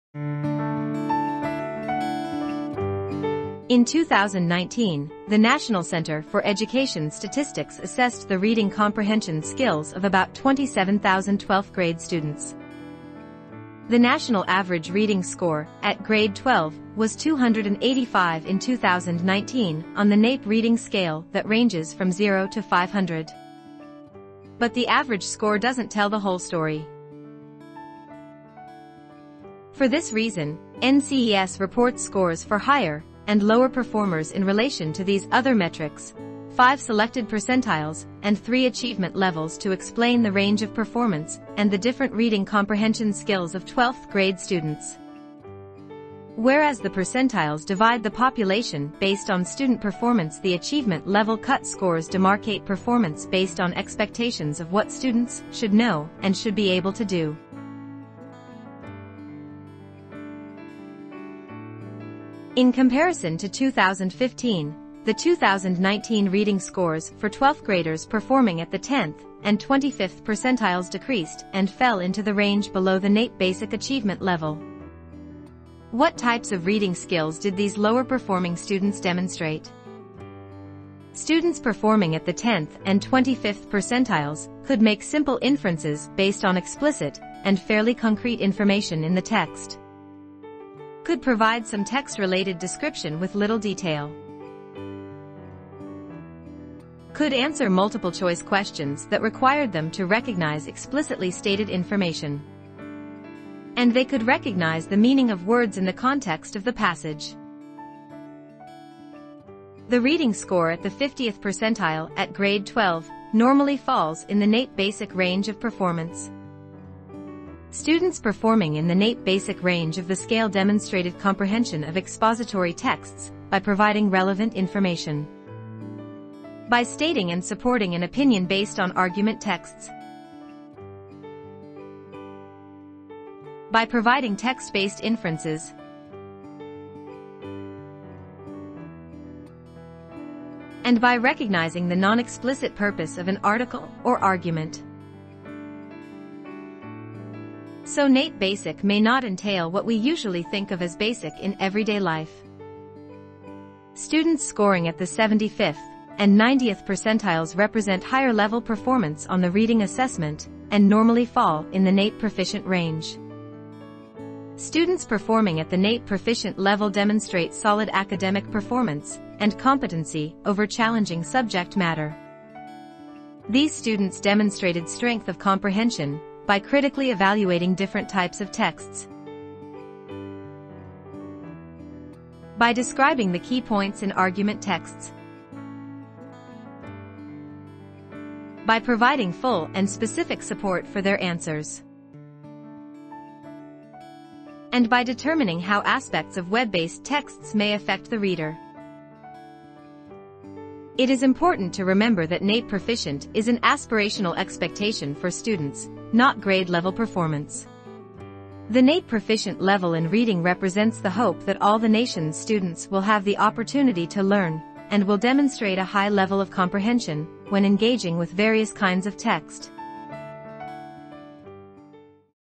In 2019, the National Center for Education Statistics assessed the reading comprehension skills of about 27,000 12th grade students. The national average reading score, at grade 12, was 285 in 2019 on the NAEP reading scale that ranges from 0 to 500. But the average score doesn't tell the whole story. For this reason, NCES reports scores for higher and lower performers in relation to these other metrics, 5 selected percentiles, and 3 achievement levels to explain the range of performance and the different reading comprehension skills of 12th grade students. Whereas the percentiles divide the population based on student performance, the achievement level cut scores demarcate performance based on expectations of what students should know and should be able to do. In comparison to 2015, the 2019 reading scores for 12th graders performing at the 10th and 25th percentiles decreased and fell into the range below the NAEP basic achievement level. What types of reading skills did these lower performing students demonstrate? Students performing at the 10th and 25th percentiles could make simple inferences based on explicit and fairly concrete information in the text. Could provide some text-related description with little detail. Could answer multiple-choice questions that required them to recognize explicitly stated information. And they could recognize the meaning of words in the context of the passage. The reading score at the 50th percentile at grade 12 normally falls in the NAEP basic range of performance. Students performing in the NAEP basic range of the scale demonstrated comprehension of expository texts by providing relevant information, by stating and supporting an opinion based on argument texts, by providing text-based inferences, and by recognizing the non-explicit purpose of an article or argument. So NAEP basic may not entail what we usually think of as basic in everyday life. Students scoring at the 75th and 90th percentiles represent higher level performance on the reading assessment and normally fall in the NAEP proficient range. Students performing at the NAEP proficient level demonstrate solid academic performance and competency over challenging subject matter. These students demonstrated strength of comprehension by critically evaluating different types of texts, by describing the key points in argument texts, by providing full and specific support for their answers, and by determining how aspects of web-based texts may affect the reader. It is important to remember that NAEP proficient is an aspirational expectation for students, not grade-level performance. The NAEP proficient level in reading represents the hope that all the nation's students will have the opportunity to learn and will demonstrate a high level of comprehension when engaging with various kinds of text.